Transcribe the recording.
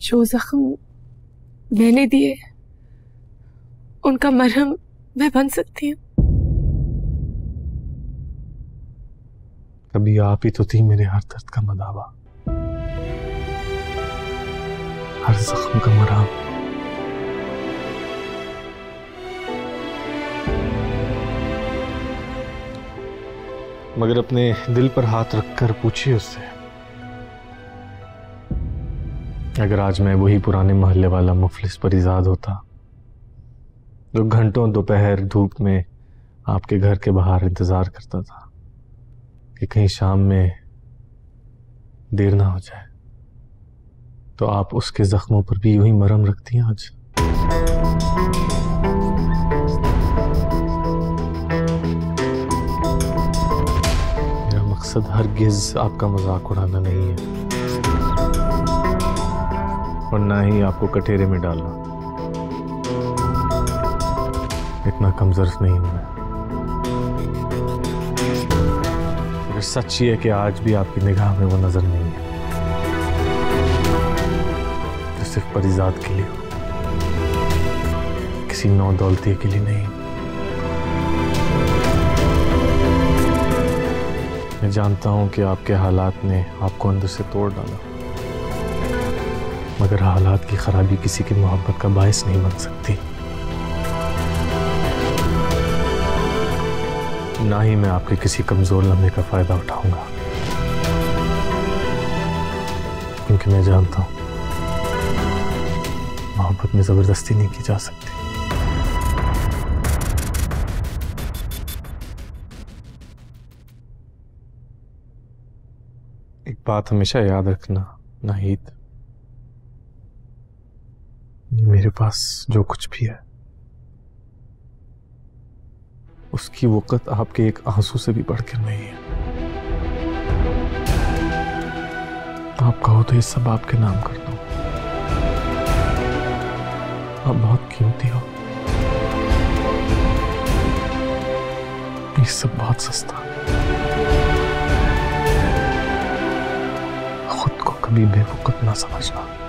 जो जख्म मैंने दिए उनका मरहम मैं बन सकती हूँ। कभी आप ही तो थी मेरे हर दर्द का मदावा, हर जख्म का मरहम। मगर अपने दिल पर हाथ रखकर पूछिए उससे, अगर आज मैं वही पुराने मोहल्ले वाला मुफलिस परिजाद होता जो घंटों दोपहर धूप में आपके घर के बाहर इंतजार करता था कि कहीं शाम में देर ना हो जाए, तो आप उसके जख्मों पर भी यूं ही मरहम रखती हैं आज। मेरा मकसद हरगिज आपका मजाक उड़ाना नहीं है और ना ही आपको कठेरे में डालना। इतना कमजोर नहीं हूं मैं। अगर सच ये है कि आज भी आपकी निगाह में वो नजर नहीं है जो सिर्फ परिजाद के लिए हो, किसी नौ दौलती के लिए नहीं। मैं जानता हूं कि आपके हालात ने आपको अंदर से तोड़ डाला, मगर हालात की खराबी किसी की मोहब्बत का बायस नहीं बन सकती। ना ही मैं आपके किसी कमजोर लम्हे का फायदा उठाऊंगा, क्योंकि मैं जानता हूं मोहब्बत में जबरदस्ती नहीं की जा सकती। एक बात हमेशा याद रखना नाहिद, मेरे पास जो कुछ भी है उसकी वक़्त आपके एक आंसू से भी बढ़कर नहीं है। आप कहो तो ये सब आपके नाम कर दूं। आप बहुत कीमती हो, ये सब बहुत सस्ता। खुद को कभी बेवकूफ ना समझना।